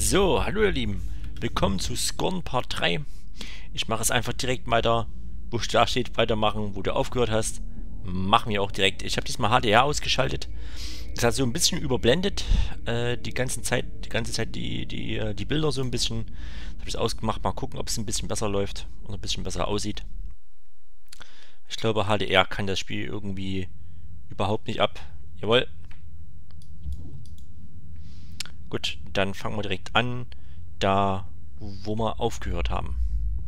So, hallo ihr Lieben. Willkommen zu Scorn Part 3. Ich mache es einfach direkt weiter, wo da steht, weitermachen, wo du aufgehört hast. Machen wir auch direkt. Ich habe diesmal HDR ausgeschaltet. Das hat so ein bisschen überblendet, die ganze Zeit die Bilder so ein bisschen. Das habe ich ausgemacht. Mal gucken, ob es ein bisschen besser läuft und ein bisschen besser aussieht. Ich glaube, HDR kann das Spiel irgendwie überhaupt nicht ab. Jawohl. Gut, dann fangen wir direkt an, da wo wir aufgehört haben.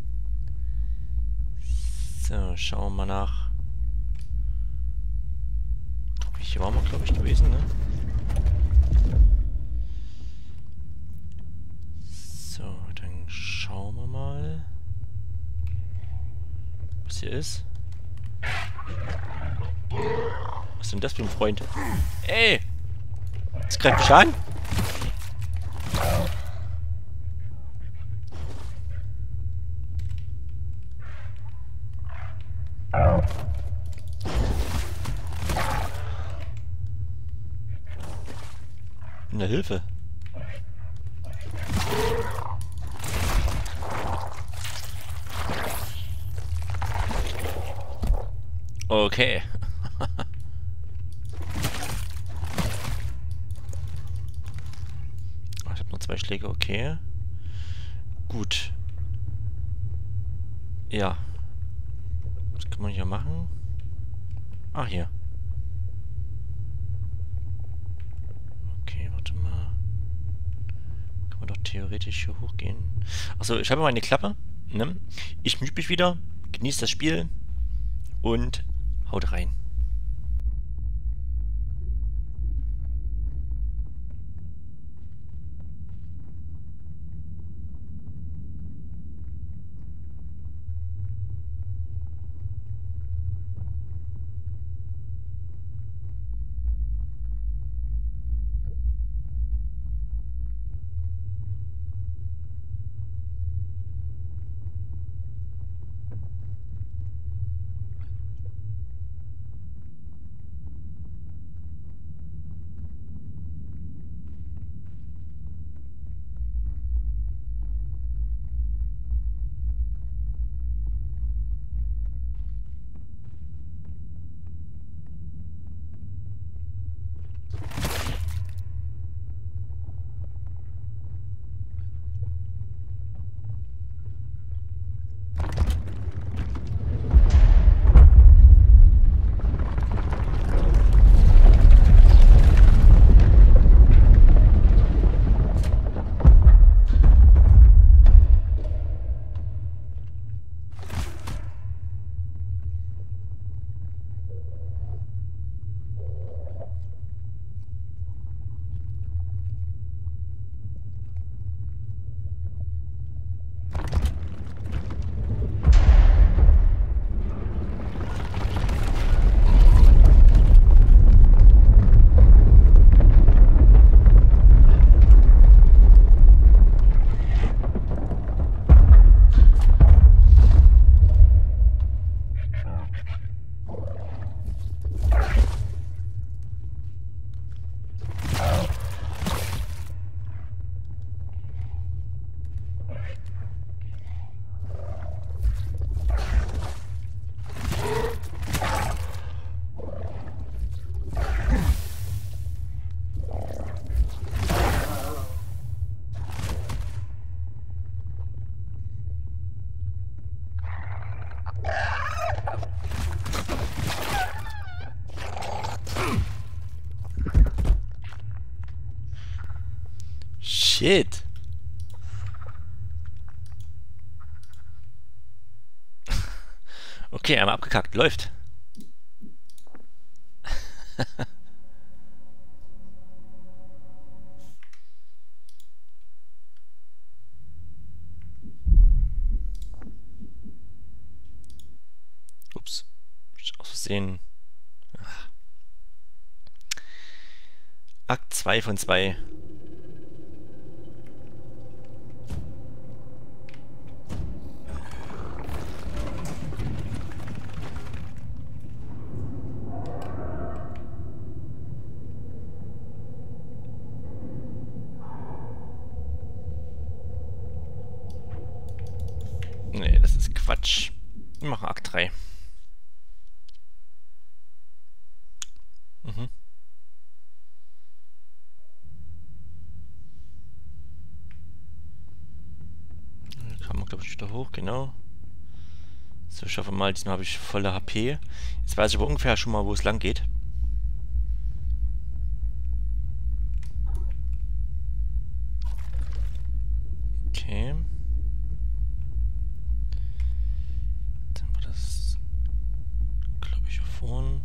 So, schauen wir mal nach. Hier waren wir, glaube ich, gewesen, ne? So, dann schauen wir mal, was hier ist. Was ist denn das für ein Freund? Ey! Das greift mich an! Eine Hilfe. Okay. Ich habe nur 2 Schläge, okay. Gut. Ja. Was kann man hier machen? Ah, hier. Okay, warte mal. Kann man doch theoretisch hier hochgehen. Achso, ich habe meine Klappe. Ne? Ich mute mich wieder, genieße das Spiel und haut rein. Shit. Okay, einmal abgekackt. Läuft. Ups. Aus Versehen. Akt 2 von 2. Nee, das ist Quatsch. Wir machen Akt 3. Mhm. Dann kann man, glaube ich, wieder hoch, genau. So, schaffen wir mal. Diesmal habe ich volle HP. Jetzt weiß ich aber ungefähr schon mal, wo es lang geht. Okay. Dann war das, glaube ich, hier vorne.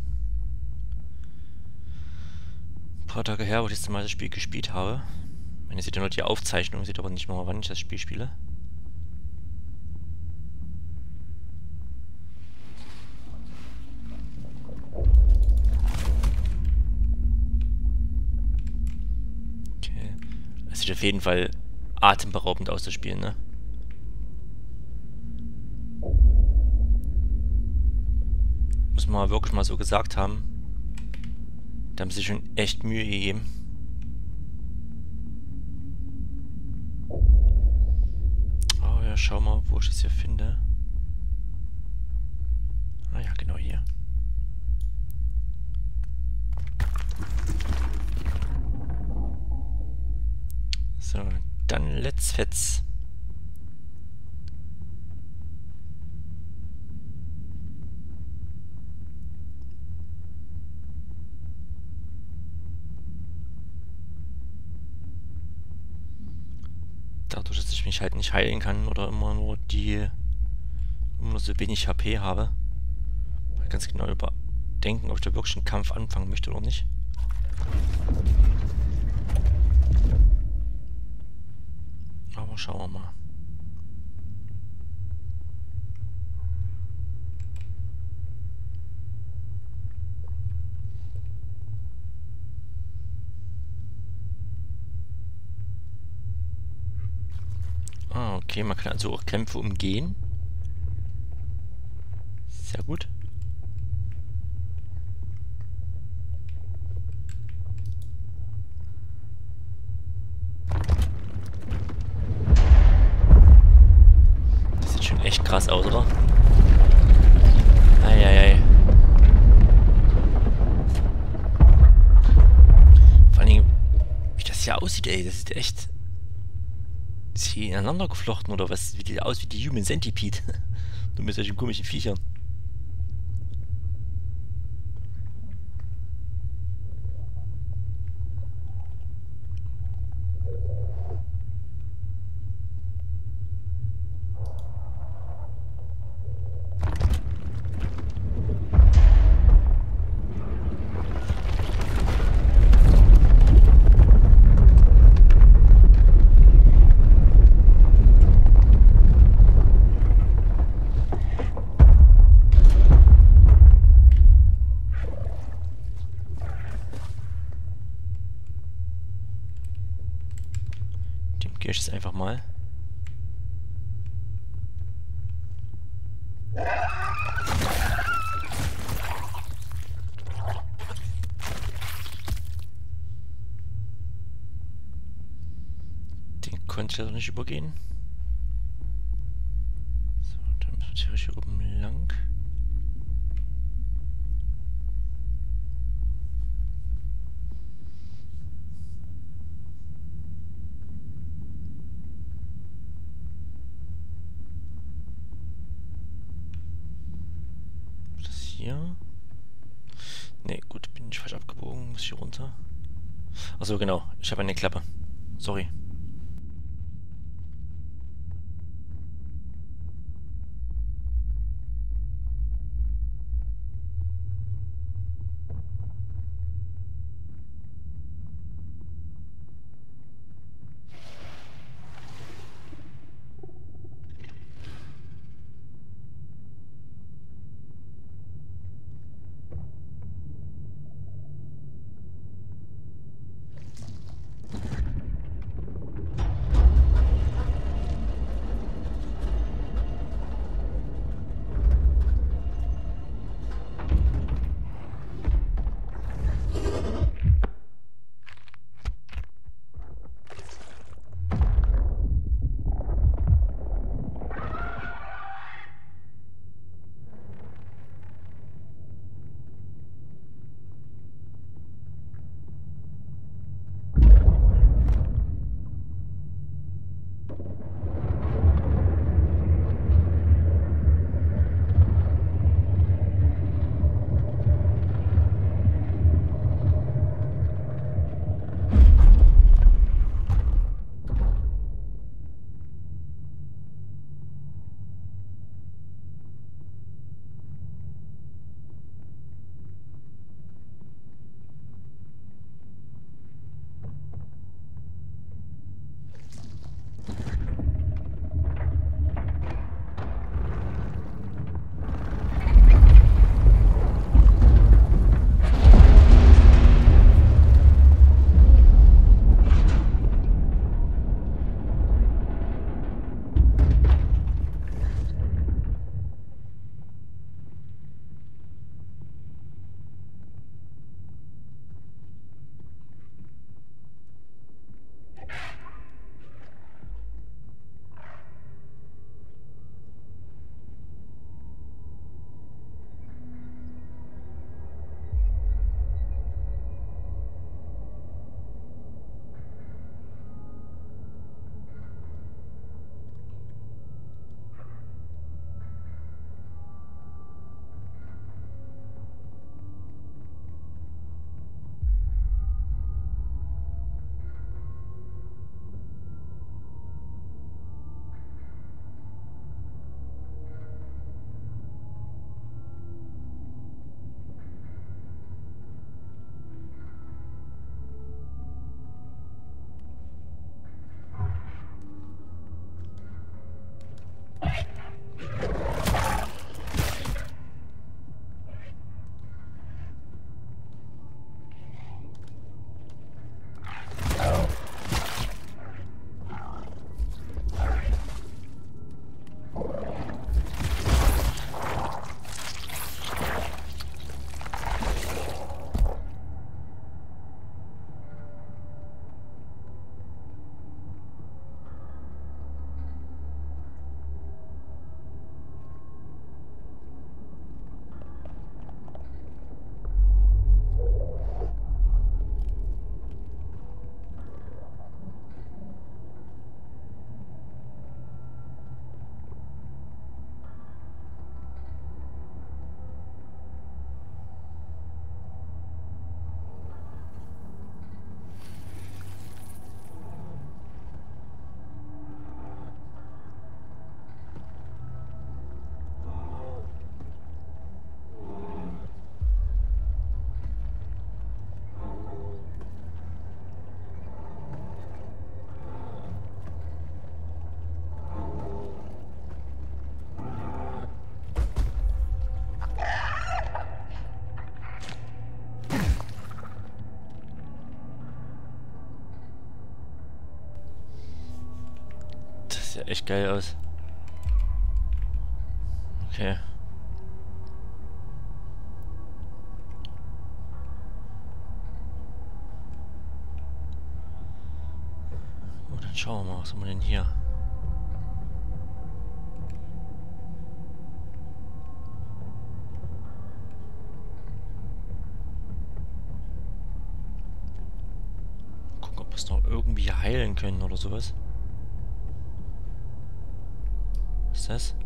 Ein paar Tage her, wo ich das mal das Spiel gespielt habe. Ich meine, ihr seht ja nur die Aufzeichnung, seht aber nicht mal, wann ich das Spiel spiele. Okay. Es sieht auf jeden Fall atemberaubend aus, das Spiel, ne? Muss man wirklich mal so gesagt haben. Da haben sie sich schon echt Mühe gegeben. Oh ja, schau mal, wo ich es hier finde. Ah ja, genau hier. So, dann let's fetz. Dadurch, dass ich mich halt nicht heilen kann oder immer nur so wenig HP habe. Mal ganz genau überdenken, ob ich da wirklich einen Kampf anfangen möchte oder nicht. Aber schauen wir mal. Ah, okay, man kann also auch Kämpfe umgehen. Sehr gut. Das sieht schon echt krass aus, oder? Eieiei. Vor allen Dingen, wie das hier aussieht, ey, das sieht echt... Ist hier ineinander geflochten oder was? Sieht aus wie die Human Centipede. Nur mit solchen komischen Viechern. Dem gehe ich jetzt einfach mal. Den konnte ich also nicht übergehen. So, dann müssen wir theoretisch hier oben lang. Das hier. Ne, gut, bin ich falsch abgebogen. Muss hier runter. Achso, genau. Ich habe eine Klappe. Sorry. Sieht ja echt geil aus. Okay. Gut, dann schauen wir mal, was haben wir denn hier? Gucken, ob wir es noch irgendwie heilen können oder sowas. Was ist das?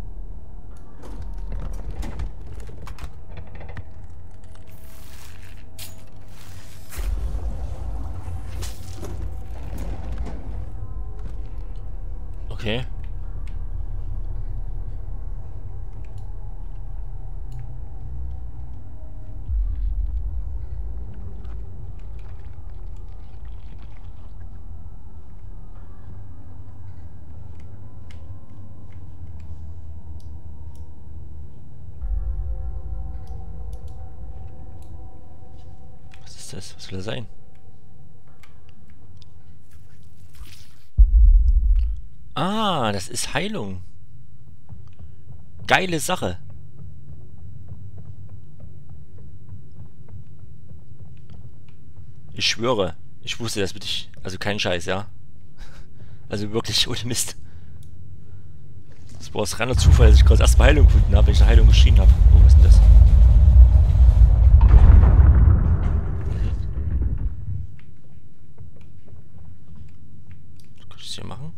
Okay. Was ist das? Was will das sein? Ah, das ist Heilung. Geile Sache. Ich schwöre, ich wusste das wirklich. Also kein Scheiß, ja. Also wirklich ohne Mist. Das war das reiner Zufall, dass ich gerade erstmal Heilung gefunden habe, wenn ich eine Heilung geschrien habe. Oh, was ist denn das? Was kann ich das hier machen?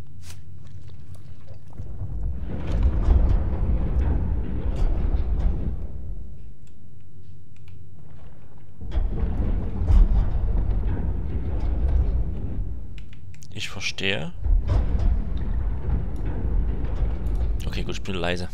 Ich verstehe. Okay, gut, ich bin leise.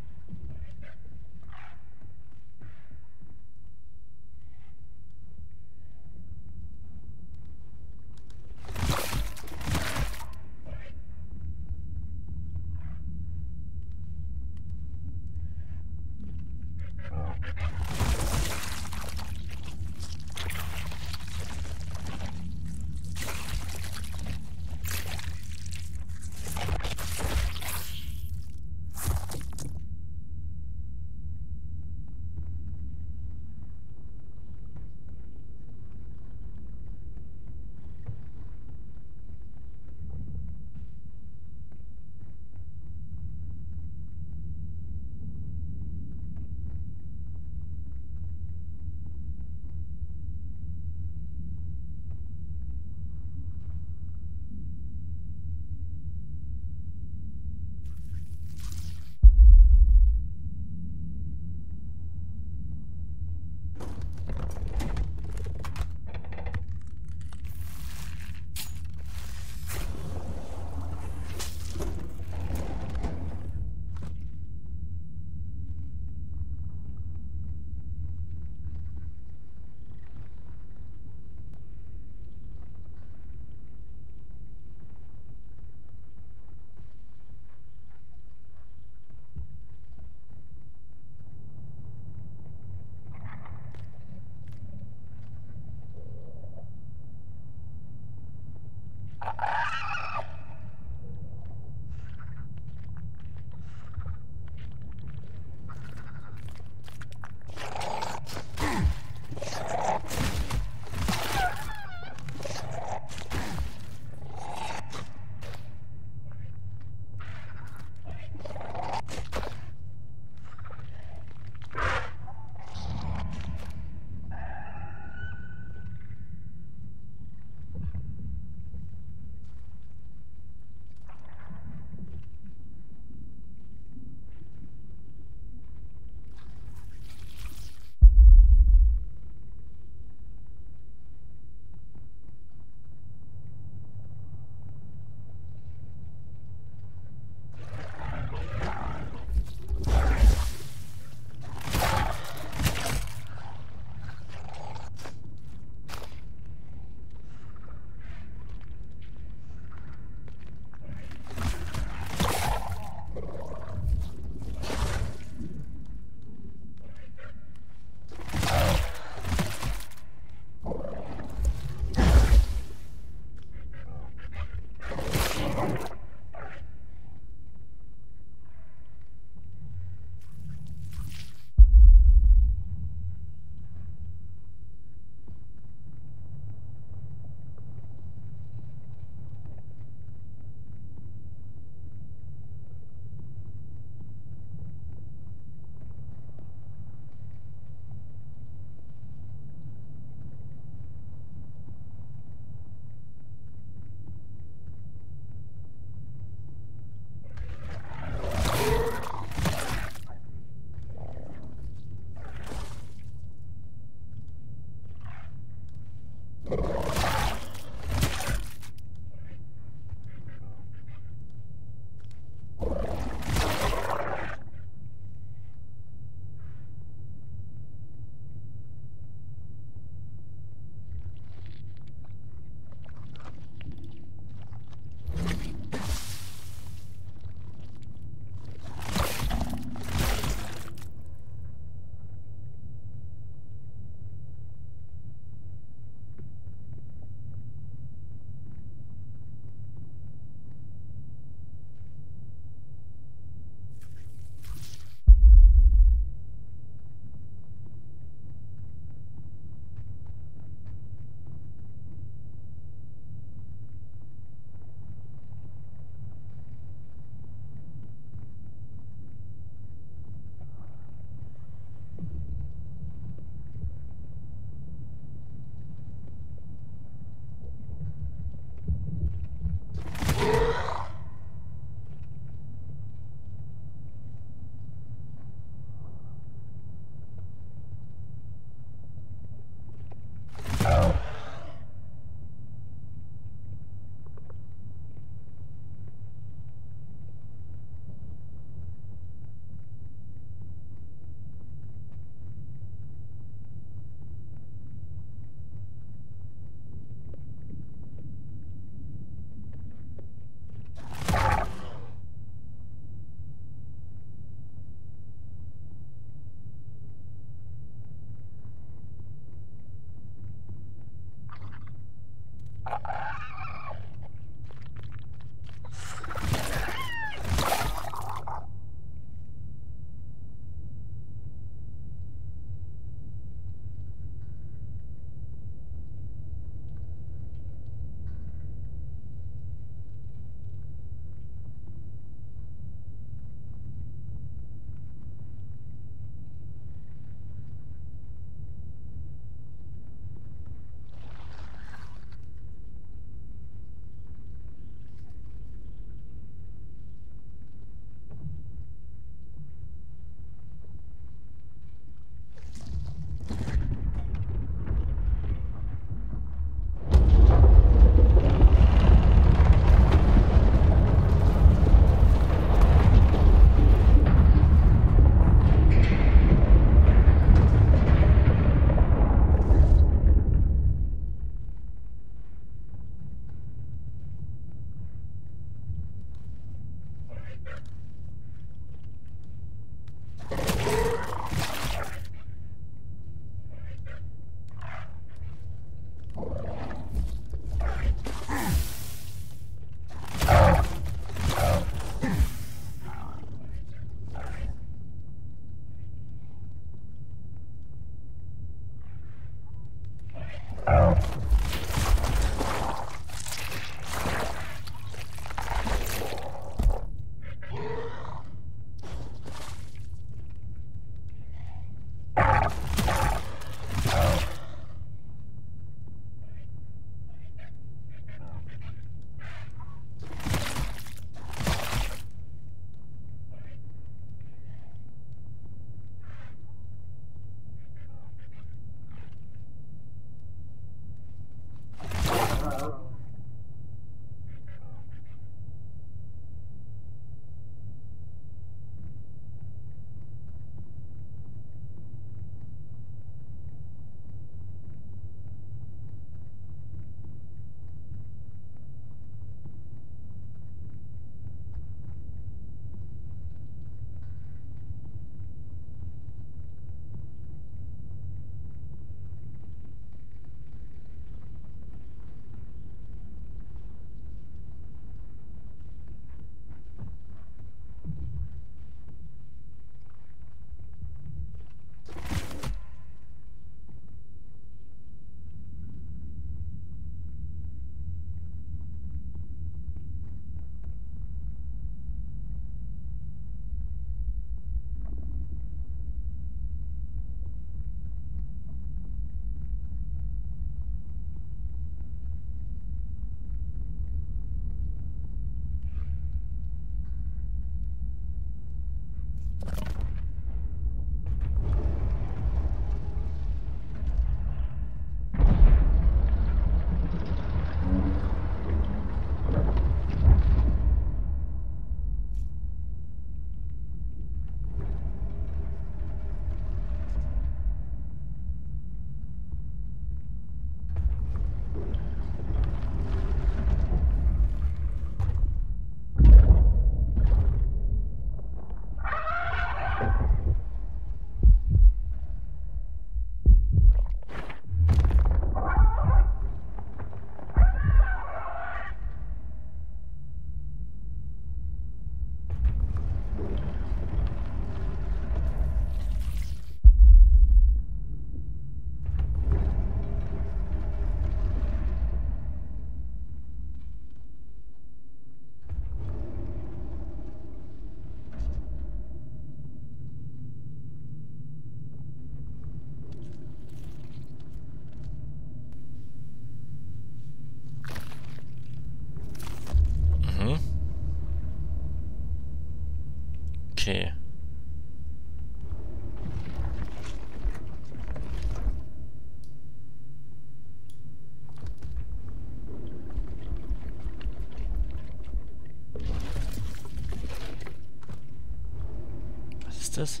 ist das?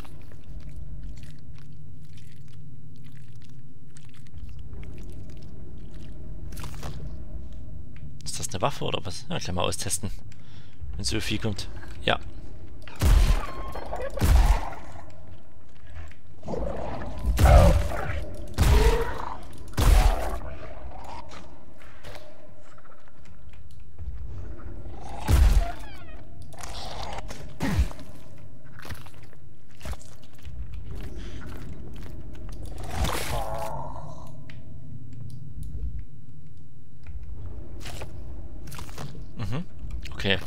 Ist das eine Waffe oder was? Ja, gleich mal austesten. Wenn so viel kommt. Ja. Okay.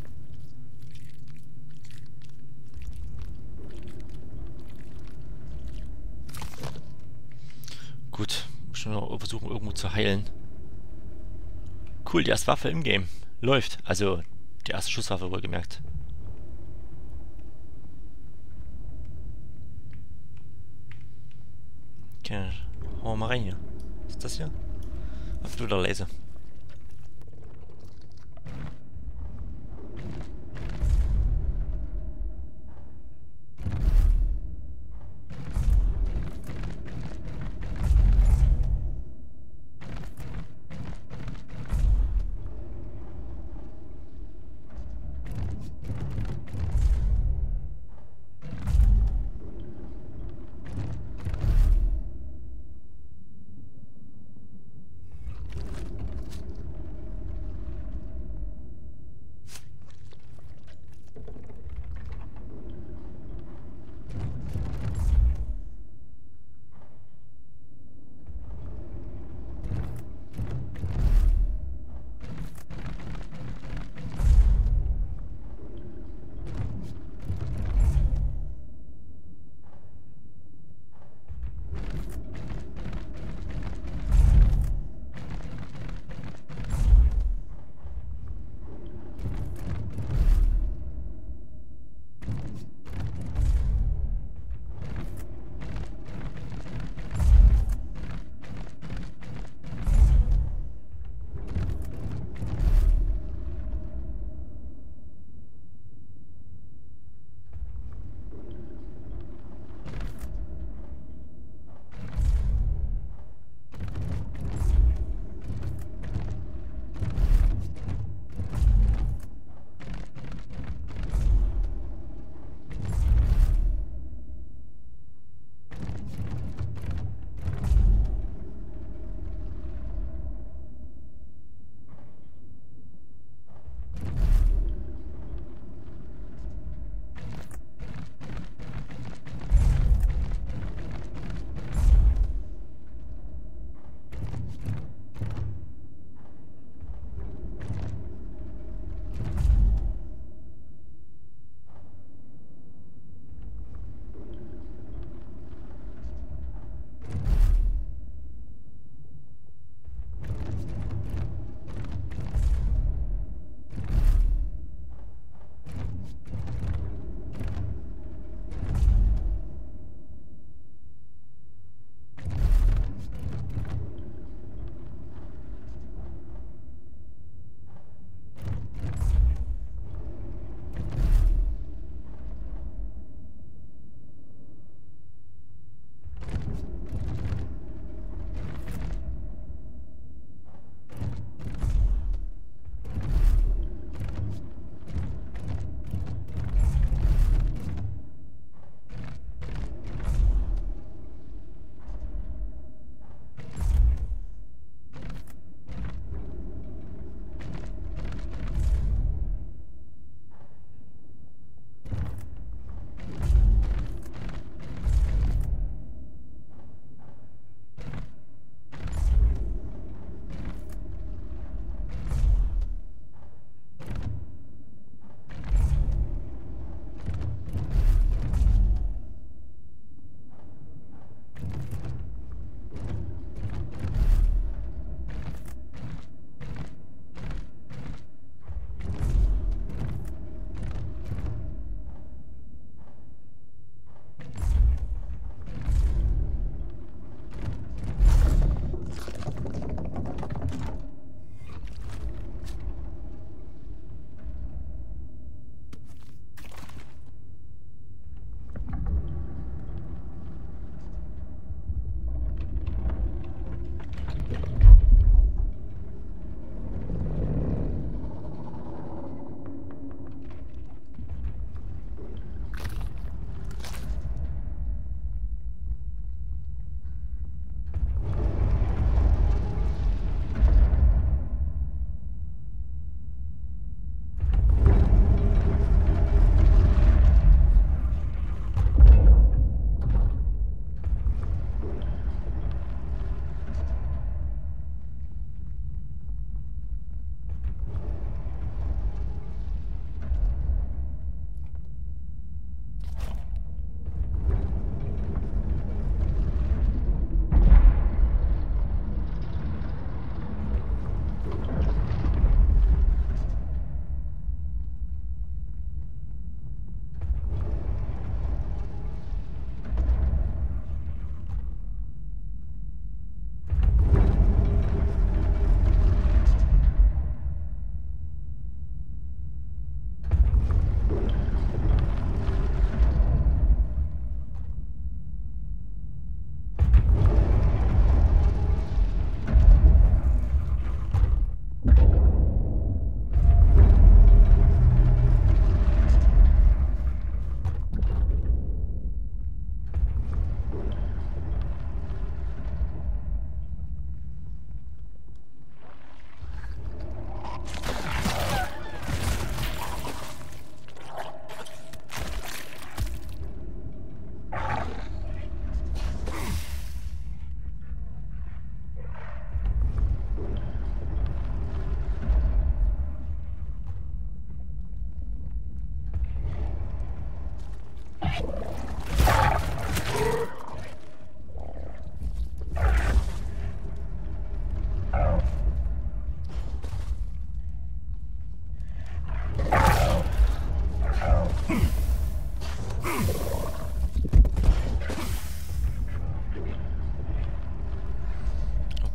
Gut. Muss schon noch versuchen, irgendwo zu heilen. Cool, die erste Waffe im Game. Läuft. Also, die erste Schusswaffe wohlgemerkt. Okay, hauen wir mal rein hier. Was ist das hier? Absoluter Laser.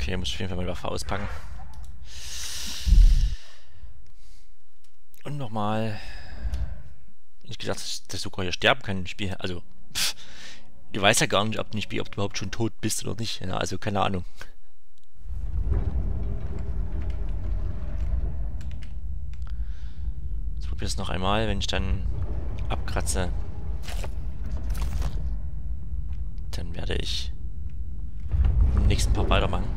Okay, muss ich auf jeden Fall meine Waffe auspacken. Und nochmal. Ich gedacht, dass du sogar hier sterben kann im Spiel. Also, ich weiß ja gar nicht, ob du überhaupt schon tot bist oder nicht. Ja, also, keine Ahnung. Jetzt probier es noch einmal, wenn ich dann abkratze. Dann werde ich im nächsten Part weitermachen.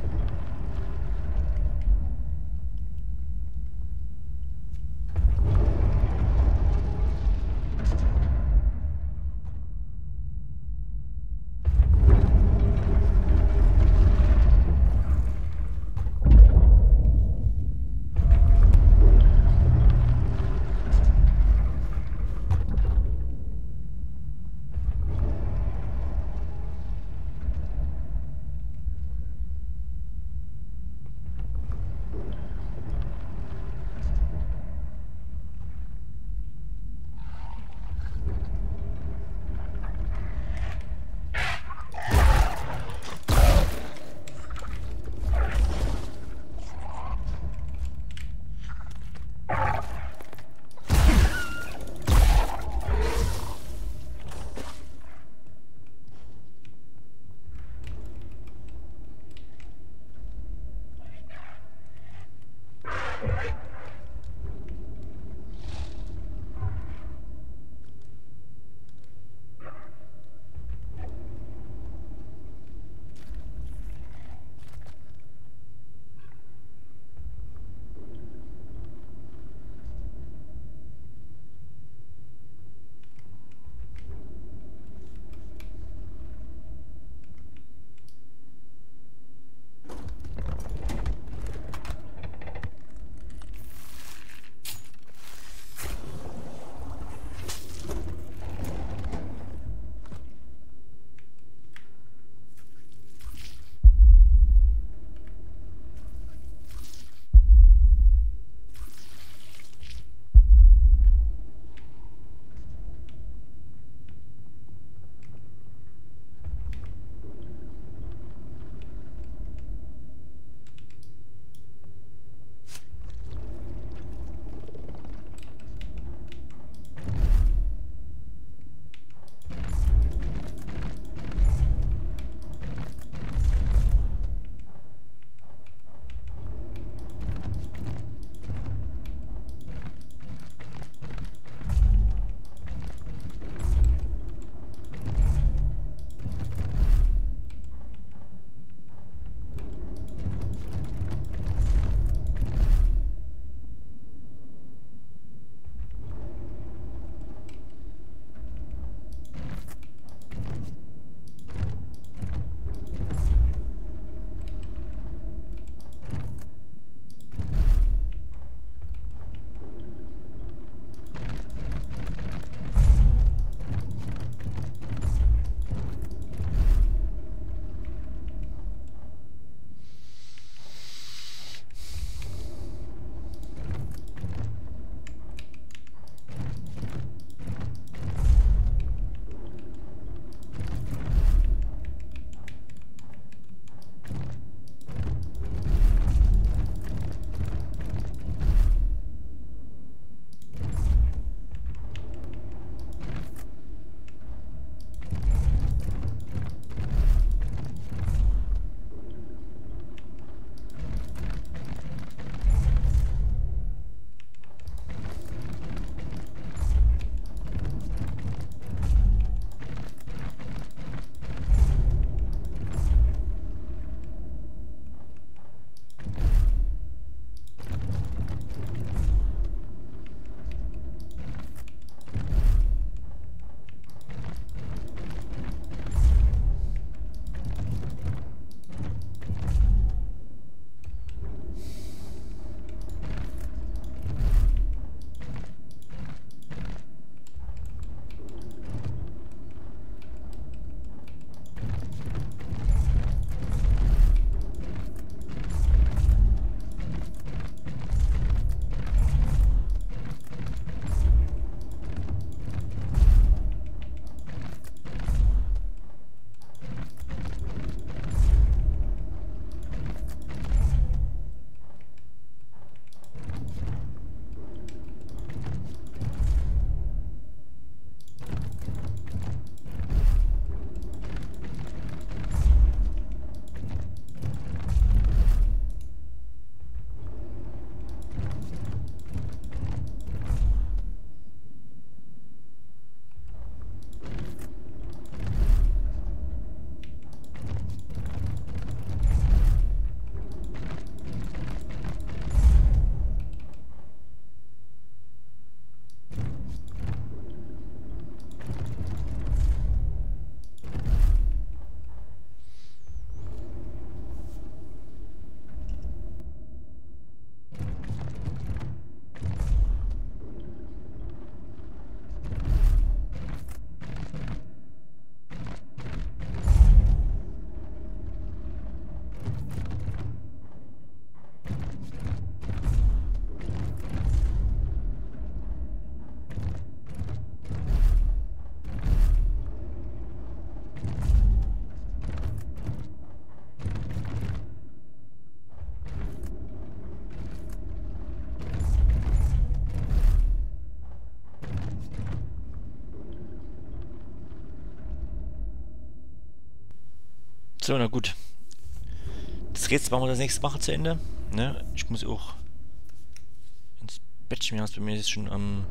So, na gut. Das Rätsel machen wir das nächste Woche zu Ende. Ne? Ich muss auch ins Bettchen. Bei mir ist es schon am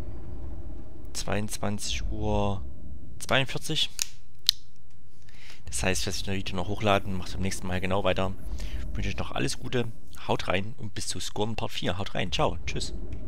22:42 Uhr. Das heißt, ich werde das Video noch hochladen. Macht beim nächsten Mal genau weiter. Ich wünsche euch noch alles Gute. Haut rein und bis zu Scorn Part 4. Haut rein. Ciao. Tschüss.